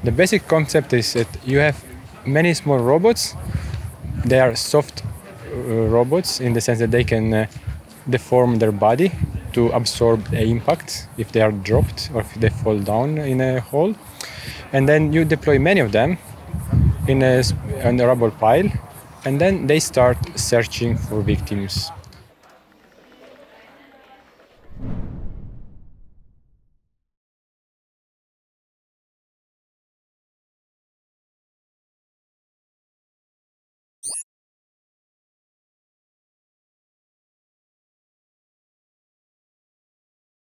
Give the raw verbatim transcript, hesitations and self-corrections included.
The basic concept is that you have many small robots. They are soft uh, robots in the sense that they can uh, deform their body to absorb the impact if they are dropped or if they fall down in a hole. And then you deploy many of them in a, in a rubble pile, and then they start searching for victims.